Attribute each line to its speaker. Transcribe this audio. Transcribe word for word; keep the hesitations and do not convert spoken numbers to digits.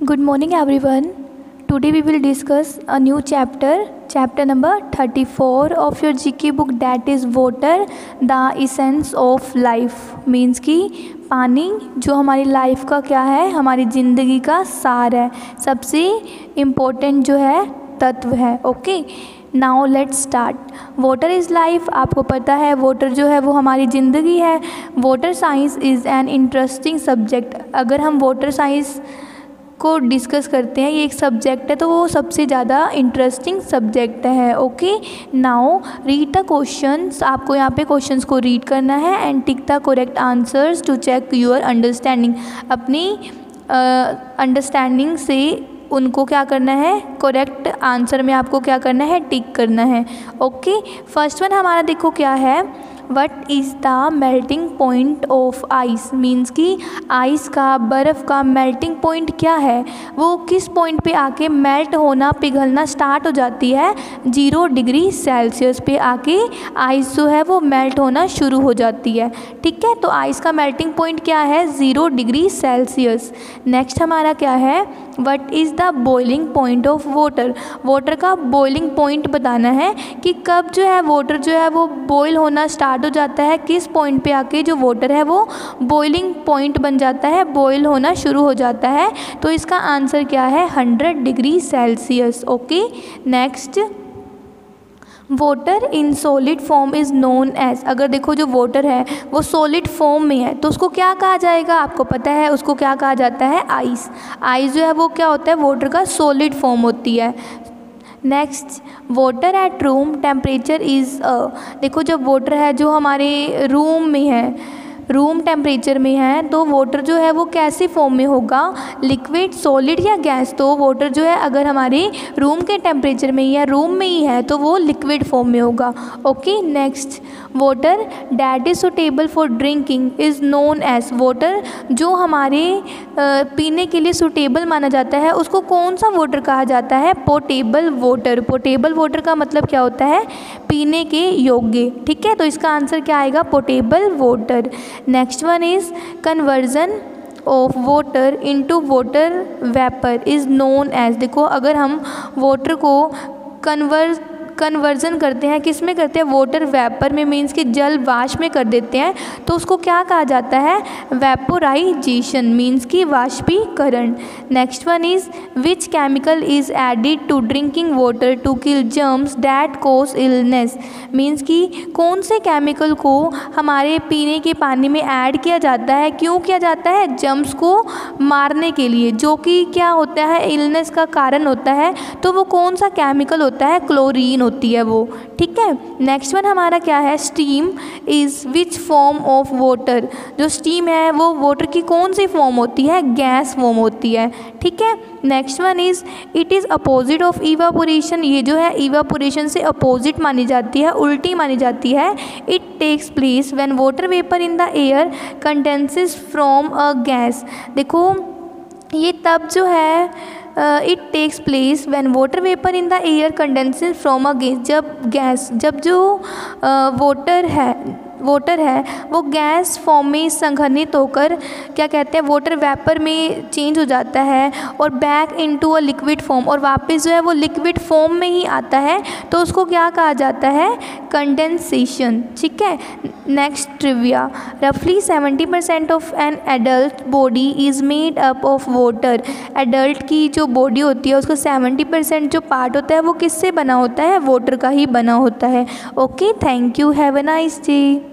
Speaker 1: Good morning everyone. Today we will discuss a new chapter, chapter number thirty-four of your G K book, that is water, the essence of life. Means कि पानी जो हमारी life का क्या है, हमारी ज़िंदगी का सार है, सबसे इम्पोर्टेंट जो है तत्व है. Okay, now let's start. Water is life. आपको पता है वाटर जो है वो हमारी ज़िंदगी है. Water science is an interesting subject. अगर हम वाटर साइंस को डिस्कस करते हैं, ये एक सब्जेक्ट है, तो वो सबसे ज़्यादा इंटरेस्टिंग सब्जेक्ट है. Okay, now read the questions. आपको यहाँ पे क्वेश्चंस को रीड करना है and tick the correct answers to check your understanding. अपनी अंडरस्टैंडिंग uh, से उनको क्या करना है, करेक्ट आंसर में आपको क्या करना है, टिक करना है. ओके, फर्स्ट वन हमारा देखो क्या है. What is the melting point of ice. Means कि आइस का, बर्फ़ का मेल्टिंग पॉइंट क्या है, वो किस पॉइंट पे आके मेल्ट होना, पिघलना स्टार्ट हो जाती है. जीरो डिग्री सेल्सियस पे आके आइस जो है वो मेल्ट होना शुरू हो जाती है. ठीक है, तो आइस का मेल्टिंग पॉइंट क्या है, ज़ीरो डिग्री सेल्सियस. नेक्स्ट हमारा क्या है, what is the boiling point of water. Water का बॉइलिंग पॉइंट बताना है कि कब जो है वाटर जो है वो बॉयल होना स्टार्ट हो जाता है, किस पॉइंट पे आके जो वाटर है वो बॉइलिंग पॉइंट बन जाता है, बॉयल होना शुरू हो जाता है. तो इसका आंसर क्या है, hundred degree Celsius. Okay, next, water in solid form is known as. अगर देखो जो वाटर है वो सॉलिड फॉर्म में है तो उसको क्या कहा जाएगा, आपको पता है उसको क्या कहा जाता है, आइस. आइस जो है वो क्या होता है, वाटर का सॉलिड फॉर्म होती है. Next, water at room temperature is a. देखो जब वाटर है जो हमारे रूम में है, रूम टेम्परेचर में है, तो वाटर जो है वो कैसे फॉर्म में होगा, लिक्विड, सॉलिड या गैस. तो वाटर जो है अगर हमारे रूम के टेम्परेचर में या रूम में ही है तो वो लिक्विड फॉर्म में होगा. Okay, next, water that is suitable for drinking is known as. Water जो हमारे पीने के लिए सुटेबल माना जाता है उसको कौन सा वाटर कहा जाता है, पोटेबल वाटर. पोटेबल वाटर का मतलब क्या होता है, पीने के योग्य. ठीक है, तो इसका आंसर क्या आएगा, potable water. Next one is conversion of water into water vapour is known as. देखो अगर हम वाटर को कन्वर्ज कन्वर्जन करते हैं, किस में करते हैं, वाटर वेपर में, मीन्स कि जल वाष्प में कर देते हैं, तो उसको क्या कहा जाता है, वेपोराइजेशन, मीन्स कि वाष्पीकरण. Next one is which chemical is added to drinking water to kill germs that cause illness. Means कि कौन से केमिकल को हमारे पीने के पानी में ऐड किया जाता है, क्यों किया जाता है, जर्म्स को मारने के लिए, जो कि क्या होता है, इलनेस का कारण होता है. तो वो कौन सा केमिकल होता है, क्लोरीन होती है वो. ठीक है, नेक्स्ट वन हमारा क्या है, steam is which form of water. जो स्टीम है वो वाटर की कौन सी फॉर्म होती है, गैस फॉर्म होती है. ठीक है, next one is it is opposite of evaporation. ये जो है इवापोरेशन से अपोजिट मानी जाती है, उल्टी मानी जाती है. It takes place when water vapour in the air condenses from a gas. देखो ये तब जो है, it takes place when water vapour in the air condenses from a gas. जब गैस जब जो वाटर है वाटर है वो गैस फॉर्म में संघनित होकर क्या कहते हैं, वाटर वेपर में चेंज हो जाता है और back into a liquid form, और वापस जो है वो लिक्विड फॉर्म में ही आता है, तो उसको क्या कहा जाता है, कंडेंसेशन. ठीक है, नेक्स्ट ट्रिविया. रफली seventy percent of an adult body is made up of water. Adult की जो बॉडी होती है उसका सेवेंटी परसेंट जो पार्ट होता है वो किससे बना होता है, वाटर का ही बना होता है. Okay, thank you, have a nice day.